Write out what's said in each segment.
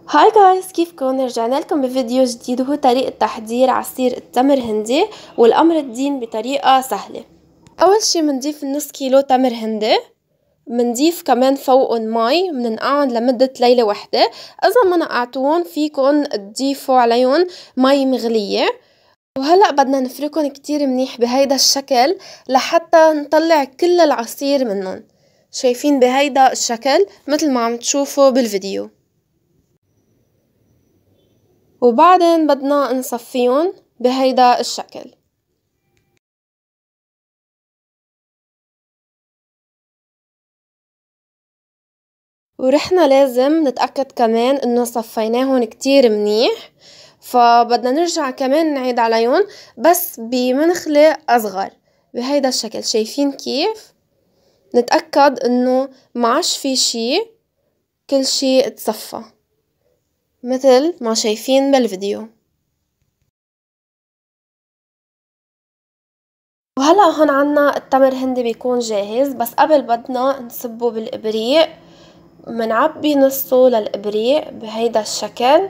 هاي جايز، كيفكن؟ رجعنا لكم بفيديو جديد وهو طريقة تحضير عصير التمر هندي والأمر الدين بطريقة سهلة. أول شي منضيف نص كيلو تمر هندي، منضيف كمان فوقن مي مننقعن لمدة ليلة وحدة. إذا ما نقعتون فيكن تضيفوا عليهم مي مغلية. وهلأ بدنا نفركن كتير منيح بهيدا الشكل لحتى نطلع كل العصير منن. شايفين بهيدا الشكل مثل ما عم تشوفوا بالفيديو. وبعدين بدنا نصفيهم بهيدا الشكل. ورحنا لازم نتأكد كمان انه صفيناهم كتير منيح، فبدنا نرجع كمان نعيد عليهم بس بمنخلة اصغر بهيدا الشكل. شايفين كيف؟ نتأكد انه ما عادش في شي، كل شي اتصفى مثل ما شايفين بالفيديو. وهلأ هون عنا التمر هندي بيكون جاهز، بس قبل بدنا نصبه بالإبريق. منعبي نصه للإبريق بهيدا الشكل.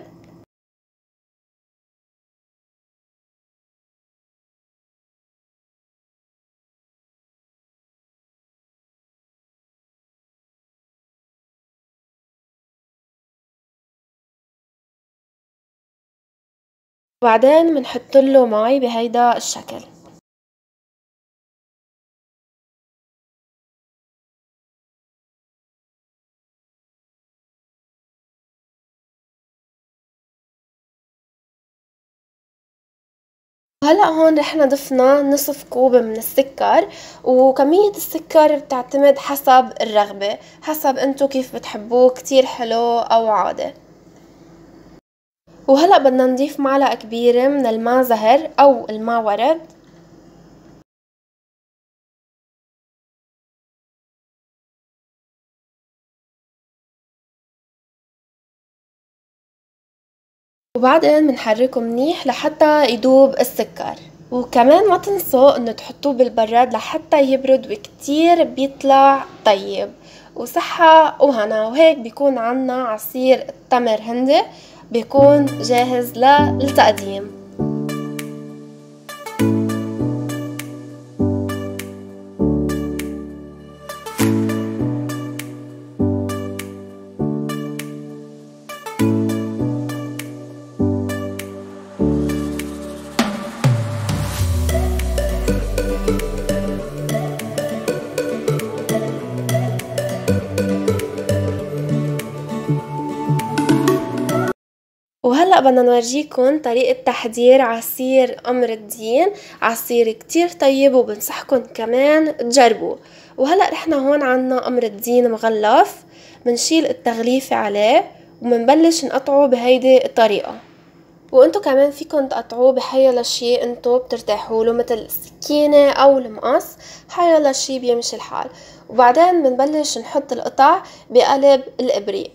وبعدين منحطله مي بهيدا الشكل. هلا هون رح ضفنا نصف كوب من السكر، وكمية السكر بتعتمد حسب الرغبة، حسب انتو كيف بتحبوه، كتير حلو او عادي. وهلا بدنا نضيف معلقة كبيرة من الماء زهر او الماء ورد. وبعدين بنحركه منيح لحتى يدوب السكر. وكمان ما تنسوا انه تحطوه بالبراد لحتى يبرد، وكتير بيطلع طيب وصحة وهنا. وهيك بيكون عنا عصير التمر هندي بيكون جاهز للتقديم. وهلأ بدنا نورجيكم طريقة تحضير عصير قمر الدين. عصير كتير طيب وبنصحكم كمان تجربوه. وهلأ رحنا هون عنا قمر الدين مغلف، منشيل التغليفة عليه ومنبلش نقطعه بهيدي الطريقة. وانتو كمان فيكن تقطعوه بحيلا شي انتو بترتاحوله، مثل السكينة او المقص، حيلا شي بيمشي الحال. وبعدين بنبلش نحط القطع بقلب الابريق.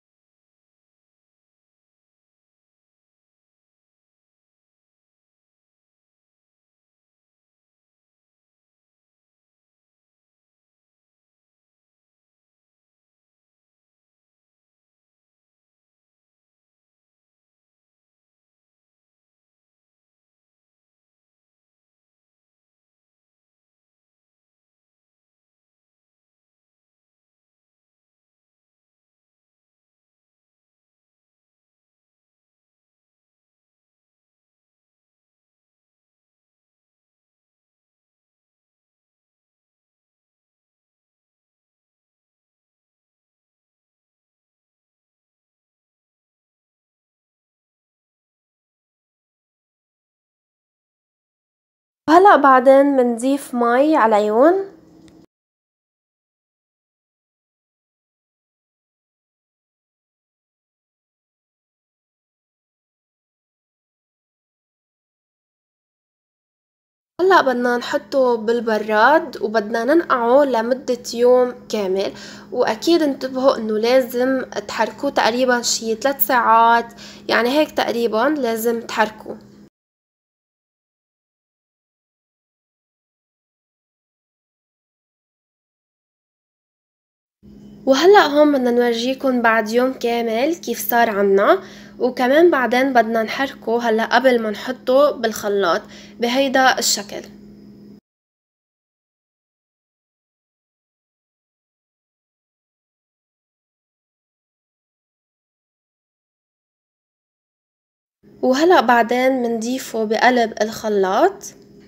وهلأ بعدين بنضيف مي عليهم. هلأ بدنا نحطه بالبراد وبدنا ننقعه لمدة يوم كامل. واكيد انتبهوا انه لازم تحركوه تقريبا شي 3 ساعات، يعني هيك تقريبا لازم تحركوه. وهلأ هون بدنا نورجيكم بعد يوم كامل كيف صار عنا، وكمان بعدين بدنا نحركه هلأ قبل ما نحطه بالخلاط بهيدا الشكل. وهلأ بعدين منضيفه بقلب الخلاط.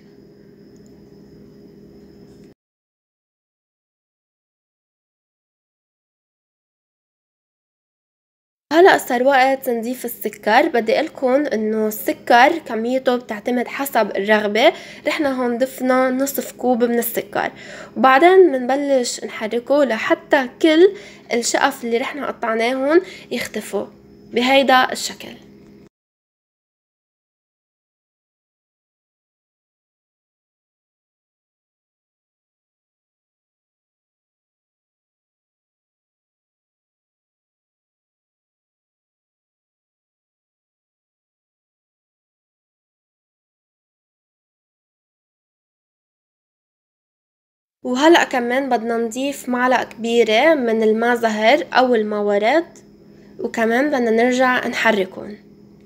هلأ صار وقت نضيف السكر. بدي قلكن انه السكر كميته بتعتمد حسب الرغبة. رحنا هون ضفنا نصف كوب من السكر، وبعدين منبلش نحركه لحتى كل الشقف اللي رحنا قطعناهن يختفوا بهيدا الشكل. وهلأ كمان بدنا نضيف معلقة كبيرة من الماء زهر أو الماء ورد، وكمان بدنا نرجع نحركهم.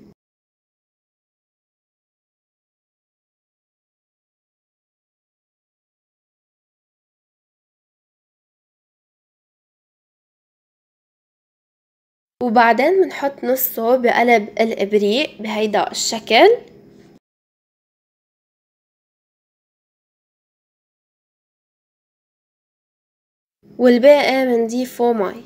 وبعدين بنحط نصه بقلب الإبريق بهيدا الشكل. والباقي بنضيفه مي.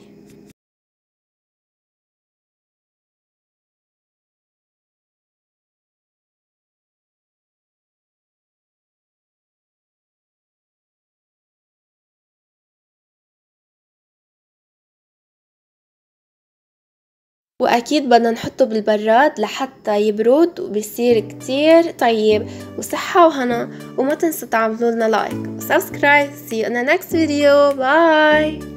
واكيد بدنا نحطه بالبراد لحتى يبرد وبيصير كتير طيب. وصحة وهنا، وما تنسوا تعملوا لنا لايك وسبسكرايب. See you in the next video. Bye.